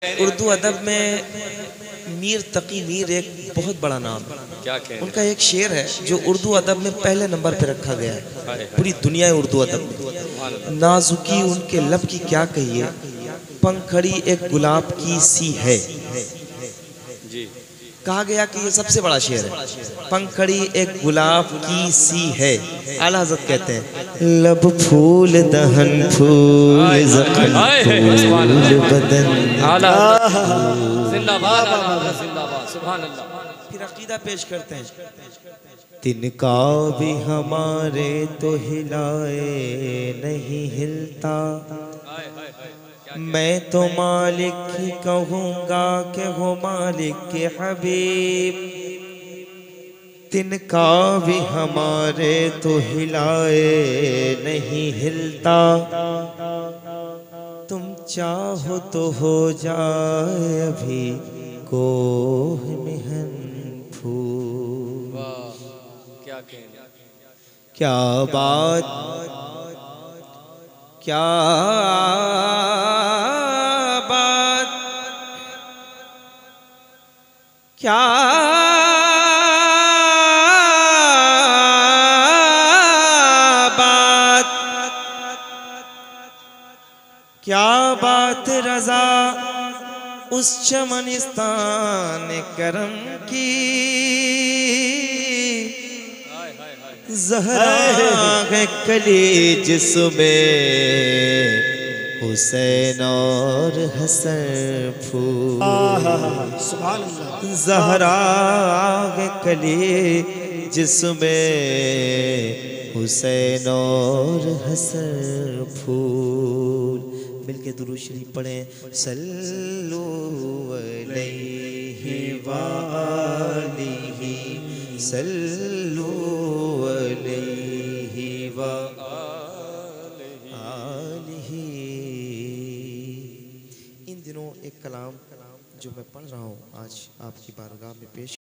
उर्दू अदब में मीर तकी मीर एक बहुत बड़ा नाम है। क्या कह उनका एक शेर है जो उर्दू अदब में पहले नंबर पे रखा गया है पूरी दुनिया उर्दू अदब में। नाजुकी उनके लब की क्या कहिए, पंखड़ी एक गुलाब की सी है। जी कहा गया कि ये सबसे बड़ा शेर है। पंखड़ी एक गुलाब की सी है। आला हज़रत कहते हैं लब फूल दहन फूल ज़ख़म फूल बदन। जिंदाबाद जिंदाबाद सुभान अल्लाह। फिर अकीदा पेश करते हैं तिनका भी हमारे तो हिलाए नहीं हिलता, मैं तो मालिक ही कहूँगा कि हो मालिक के हबीब। तिनका भी हमारे तो हिलाए नहीं हिलता, तुम चाहो तो हो जाए अभी कोह मिहन फूल। क्या कहना, क्या बात क्या बात क्या बात क्या बात रज़ा उस चमनिस्तान करम की, ज़हरा है कली जिसमें हुसैन और हसन फूल। ज़हरा है कली जिसमें हुसैन और हसन फूल। मिलके दुरूद शरीफ पढ़ें सल्लु अलैहि वालिही सल्लु अलैहि वालिही। इन दिनों एक कलाम जो मैं पढ़ रहा हूँ आज आपकी बारगाह में पेश